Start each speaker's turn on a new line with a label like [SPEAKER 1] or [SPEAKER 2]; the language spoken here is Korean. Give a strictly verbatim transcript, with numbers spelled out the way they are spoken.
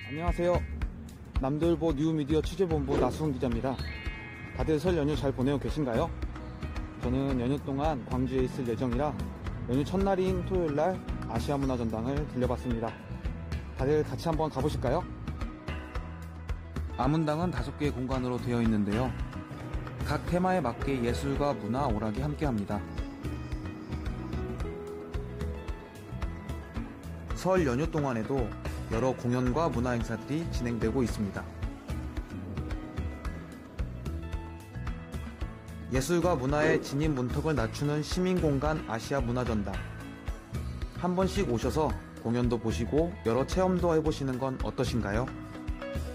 [SPEAKER 1] 안녕하세요. 남들보 뉴미디어 취재본부 나수훈 기자입니다. 다들 설 연휴 잘 보내고 계신가요? 저는 연휴 동안 광주에 있을 예정이라 연휴 첫날인 토요일날 아시아문화전당을 들려봤습니다. 다들 같이 한번 가보실까요? 아문당은 다섯 개의 공간으로 되어 있는데요. 각 테마에 맞게 예술과 문화, 오락이 함께합니다. 설 연휴 동안에도 여러 공연과 문화 행사들이 진행되고 있습니다. 예술과 문화의 진입 문턱을 낮추는 시민공간 아시아문화전당. 한 번씩 오셔서 공연도 보시고 여러 체험도 해보시는 건 어떠신가요?